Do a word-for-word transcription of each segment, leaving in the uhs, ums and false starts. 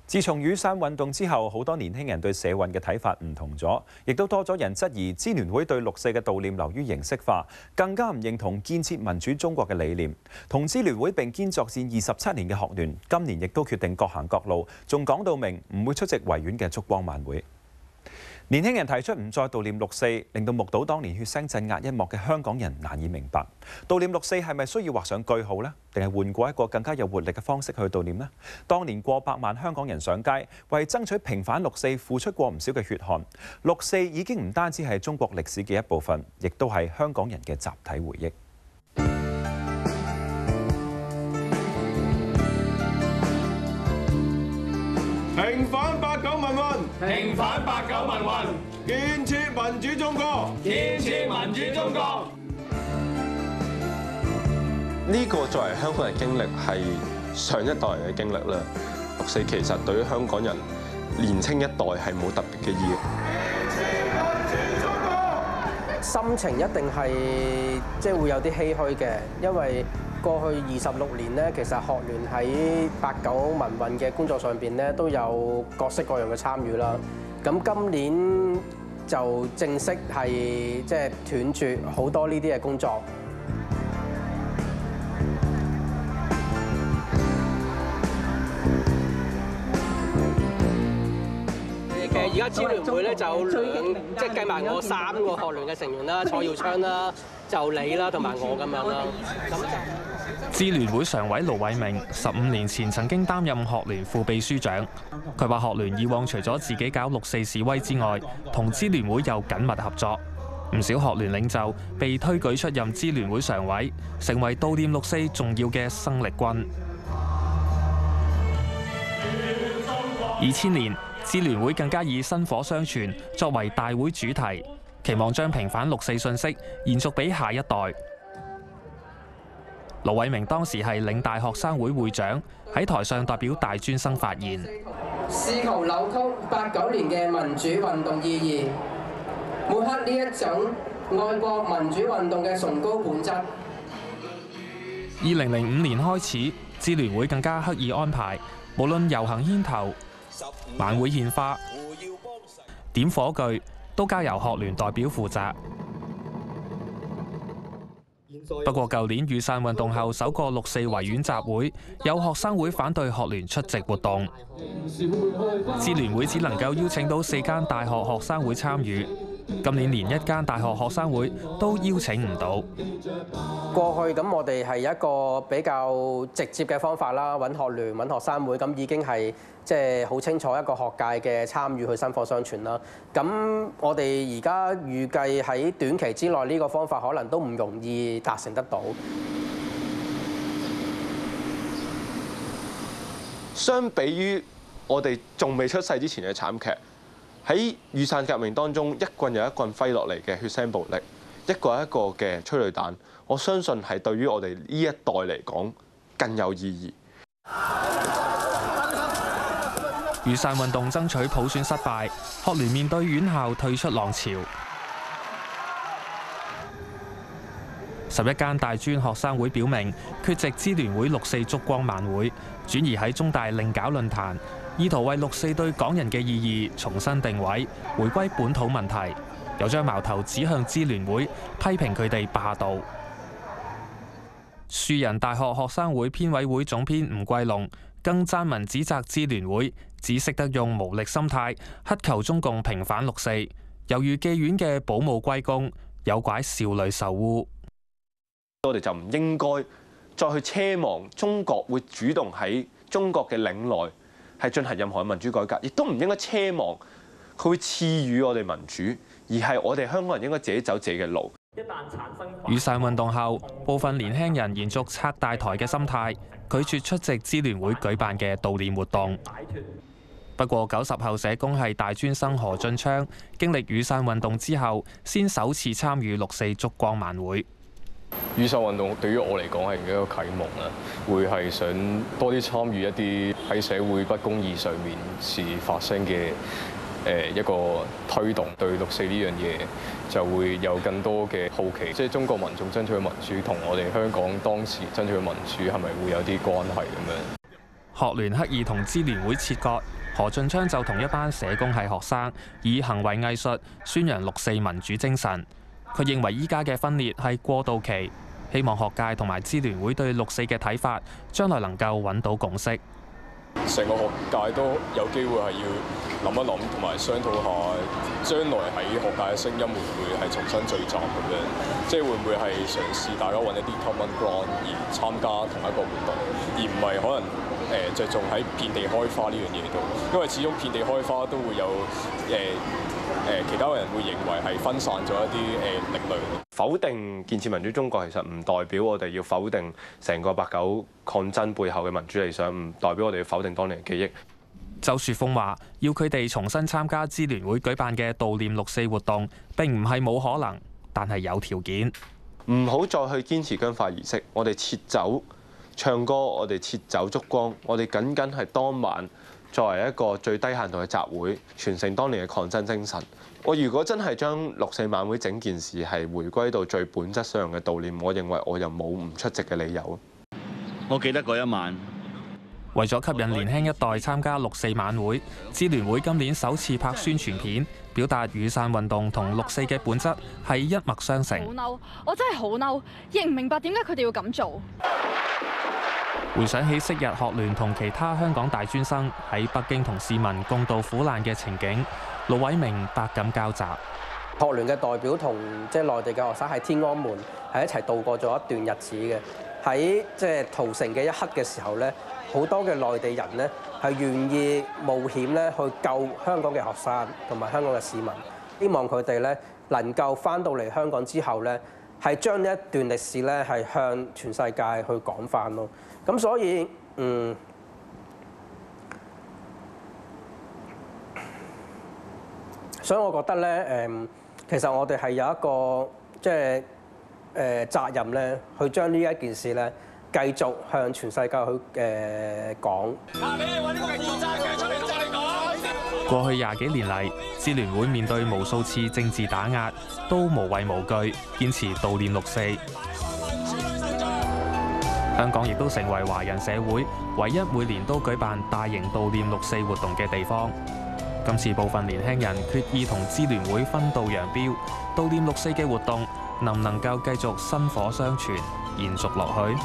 自從雨傘運動之後，好多年輕人對社運嘅睇法唔同咗，亦都多咗人質疑支聯會對六四嘅悼念流於形式化，更加唔認同建設民主中國嘅理念。同支聯會並肩作戰二十七年嘅學聯，今年亦都決定各行各路，仲講到明唔會出席維園嘅燭光晚會。年輕人提出唔再悼念六四，令到目睹當年血腥鎮壓一幕嘅香港人難以明白，悼念六四係咪需要畫上句號呢？定係換過一個更加有活力嘅方式去悼念呢？當年過百萬香港人上街，為爭取平反六四付出過唔少嘅血汗。六四已經唔單止係中國歷史嘅一部分，亦都係香港人嘅集體回憶。 平反八九民運， 平反八九民運， 建設民主中國， 建設民主中國。 呢個作為香港人經歷係上一代人嘅經歷啦。六四其實對於香港人年青一代係冇特別嘅意義。 心情一定係即係會有啲唏噓嘅，因為過去二十六年咧，其實學聯喺八九民運嘅工作上邊咧都有各式各樣嘅參與啦。咁今年就正式係即係斷絕好多呢啲嘅工作。而家支聯會咧就有兩，即係計埋我三個學聯嘅成員啦，蔡耀昌啦、就你啦同埋我咁樣啦。 支聯會常委盧偉明十五年前曾經擔任學聯副秘書長。佢話學聯以往除咗自己搞六四示威之外，同支聯會有緊密合作。唔少學聯領袖被推舉出任支聯會常委，成為悼念六四重要嘅生力軍。二千年，支聯會更加以薪火相傳作為大會主題，期望將平反六四信息延續俾下一代。盧偉明當時係嶺大學生會會長，喺台上代表大專生發言， 試圖扭曲八九年嘅民主運動意義，抹黑呢一種愛國民主運動嘅崇高本質。二零零五年開始，支聯會更加刻意安排，無論遊行牽頭、晚會獻花、點火炬，都交由學聯代表負責。不過，舊年雨傘運動後首個六四維園集會，有學生會反對學聯出席活動，支聯會只能夠邀請到四間大學學生會參與。今年連一間大學學生會都邀請唔到。 過去咁，我哋係一個比較直接嘅方法啦，揾學聯、揾學生會，咁已經係即係好清楚一個學界嘅參與去薪火相傳啦。咁我哋而家預計喺短期之內呢個方法可能都唔容易達成得到。 相比於我哋仲未出世之前嘅慘劇，喺雨傘革命當中，一棍又一棍揮落嚟嘅血腥暴力，一個一個嘅催淚彈，我相信係對於我哋呢一代嚟講更有意義。 雨傘運動爭取普選失敗，學聯面對院校退出浪潮。十一間大專學生會表明缺席支聯會六四燭光晚會，轉移喺中大另搞論壇，意圖為六四對港人嘅意義重新定位，回歸本土問題，又將矛頭指向支聯會，批評佢哋霸道。樹仁大學學生會編委會總編吳桂龍更撰文指責支聯會只識得用無力心態乞求中共平反六四，猶如妓院嘅保姆歸公，有拐少女受污。 我哋就唔應該再去奢望中國會主動喺中國嘅領內係進行任何民主改革，亦都唔應該奢望佢會賜予我哋民主，而係我哋香港人應該自己走自己嘅路。 一旦產生雨傘運動後，部分年輕人延續拆大台嘅心態，拒絕出席支聯會舉辦嘅悼念活動。不過九十後社工係大專生何俊昌，經歷雨傘運動之後，先首次參與六四燭光晚會。 雨傘運動對於我嚟講係一個啟蒙啦，會係想多啲參與一啲喺社會不公義上面事發生嘅誒一個推動，對六四呢樣嘢就會有更多嘅好奇，即係中國民眾爭取嘅民主同我哋香港當時爭取嘅民主係咪會有啲關係咁樣？ 學聯刻意同支聯會切割，何俊昌就同一班社工系學生以行為藝術宣揚六四民主精神。佢認為依家嘅分裂係過渡期，希望學界同埋支聯會對六四嘅睇法，將來能夠揾到共識。 成個學界都有機會係要諗一諗，同埋商討下將來喺學界嘅聲音會唔會係重新聚集咁樣，即係會唔會係嘗試大家揾一啲 common ground 而參加同一個活動，而唔係可能誒着重喺遍地開花呢樣嘢度，因為始終遍地開花都會有誒誒其他人會認為係分散咗一啲誒力量。 否定建設民主中國其實唔代表我哋要否定成個八九抗爭背後嘅民主理想，唔代表我哋要否定當年嘅記憶。 周樹峰話：要佢哋重新參加支聯會舉辦嘅悼念六四活動，並唔係冇可能，但係有條件。 唔好再去堅持僵化儀式，我哋撤走唱歌，我哋撤走燭光，我哋僅僅係當晚作為一個最低限度嘅集會，傳承當年嘅抗爭精神。我如果真係將六四晚會整件事係回歸到最本質上嘅悼念，我認為我又冇唔出席嘅理由。 我記得嗰一晚， 為咗吸引年輕一代參加六四晚會，支聯會今年首次拍宣傳片，表達雨傘運動同六四嘅本質係一脈相承。 好嬲！我真係好嬲，亦唔明白點解佢哋要咁做。 回想起昔日學聯同其他香港大專生喺北京同市民共度苦難嘅情景，盧偉明百感交集。 學聯嘅代表同即係內地嘅學生喺天安門係一齊度過咗一段日子嘅。喺即係屠城嘅一刻嘅時候咧，好多嘅內地人咧係願意冒險咧去救香港嘅學生同埋香港嘅市民，希望佢哋咧能夠翻到嚟香港之後咧，係將呢一段歷史咧係向全世界去講翻咯。咁所以嗯，所以我覺得咧誒，其實我哋係有一個即係誒責任咧，去將呢一件事咧繼續向全世界去誒講。 過去廿幾年嚟，支聯會面對無數次政治打壓，都無畏無懼，堅持悼念六四。香港亦都成為華人社會唯一每年都舉辦大型悼念六四活動嘅地方。今次部分年輕人決意同支聯會分道揚鑣，悼念六四嘅活動能唔能夠繼續薪火相傳，延續落去？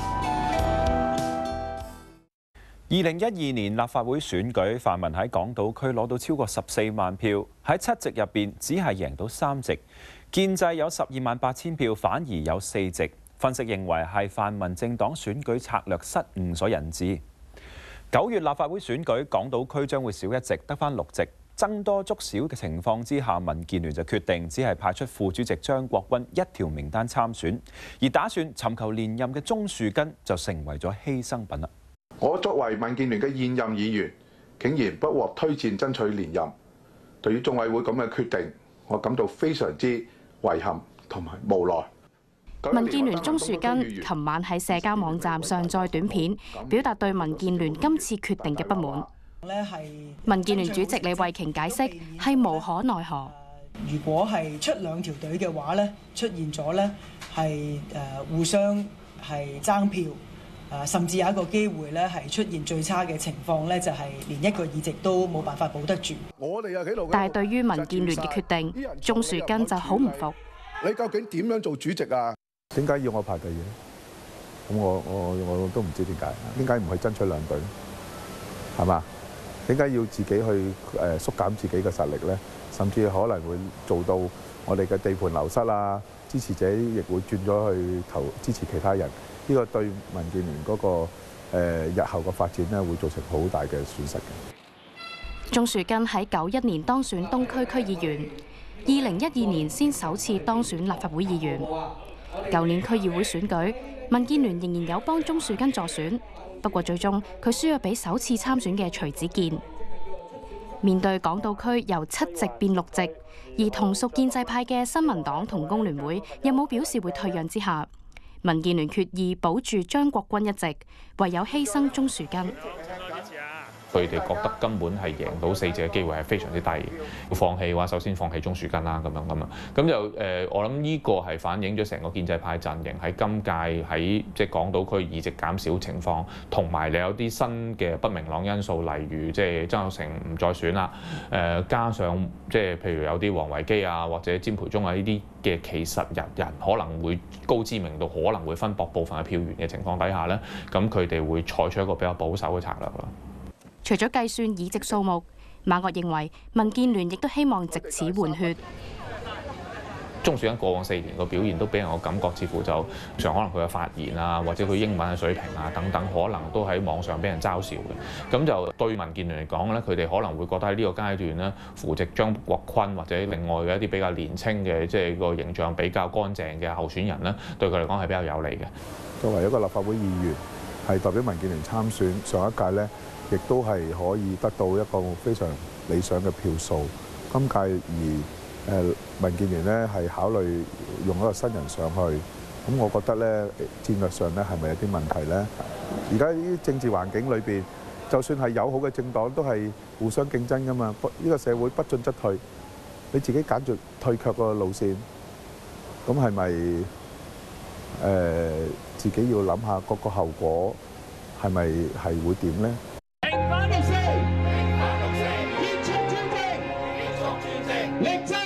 二零一二年立法會選舉，泛民喺港島區攞到超過十四萬票，喺七席入邊只係贏到三席。建制有十二萬八千票，反而有四席。分析認為係泛民政黨選舉策略失誤所引致。九月立法會選舉，港島區將會少一席，得返六席。僧多粥少嘅情況之下，民建聯就決定只係派出副主席張國軍一條名單參選，而打算尋求連任嘅鍾樹根就成為咗犧牲品啦。 我作為民建聯嘅現任議員，竟然不獲推薦爭取連任，對於中委會咁嘅決定，我感到非常之遺憾同埋無奈。 民建聯鍾樹根琴晚喺社交網站上載短片，表達對民建聯今次決定嘅不滿。民建聯主席李慧瓊解釋係無可奈何。 如果係出兩條隊嘅話咧，出現咗咧係誒互相係爭票，誒甚至有一個機會咧係出現最差嘅情況咧，就係連一個議席都冇辦法保得住。 但係對於民建聯嘅決定，鍾樹根就好唔服。 你究竟點樣做主席啊？點解要我排第二？咁我我我都唔知點解，點解唔去爭取兩隊？係嘛？點解要自己去誒縮減自己嘅實力咧？甚至可能會做到我哋嘅地盤流失啊！支持者亦會轉咗去投支持其他人，呢個對民建聯嗰個誒日後嘅發展咧，會造成好大嘅損失嘅。 鍾樹根喺九一年當選東區區議員，二零一二年先首次當選立法會議員。舊年區議會選舉，民建聯仍然有幫鍾樹根助選，不過最終佢輸咗俾首次參選嘅徐子健。面對港島區由七席變六席，而同屬建制派嘅新民黨同工聯會又冇表示會退讓之下，民建聯決意保住張國軍一席，唯有犧牲鍾樹根。 佢哋覺得根本係贏到四席嘅機會係非常之低，要放棄嘅話，首先放棄鍾樹根啦，咁樣咁啊，咁就誒，我諗呢個係反映咗成個建制派陣營喺今屆喺即係港島區議席減少情況，同埋你有啲新嘅不明朗因素，例如即係曾鈺成唔再選啦，誒加上即係譬如有啲王維基啊或者詹培忠啊呢啲嘅其實人人可能會高知名度，可能會分薄部分嘅票源嘅情況底下咧，咁佢哋會採取一個比較保守嘅策略啦。 除咗計算議席數目，馬嶽認為民建聯亦都希望藉此換血。 鍾樹根過往四年個表現都俾人個感覺，似乎就常可能佢嘅發言啊，或者佢英文嘅水平啊等等，可能都喺網上俾人嘲笑嘅。咁就對民建聯嚟講咧，佢哋可能會覺得喺呢個階段咧，扶植張國鈞或者另外嘅一啲比較年青嘅，即係個形象比較乾淨嘅候選人咧，對佢嚟講係比較有利嘅。 作為一個立法會議員，係代表民建聯參選，上一屆咧亦都係可以得到一個非常理想嘅票數。今屆而誒民建聯咧係考慮用一個新人上去，咁我覺得咧戰略上咧係咪有啲問題咧？而家呢啲政治環境裏邊，就算係友好嘅政黨都係互相競爭噶嘛。呢個社會不進則退，你自己揀住退卻個路線，咁係咪誒自己要諗下嗰個後果係咪係會點咧？ 平反六四，平反六四，結束專政，結束專政，力爭。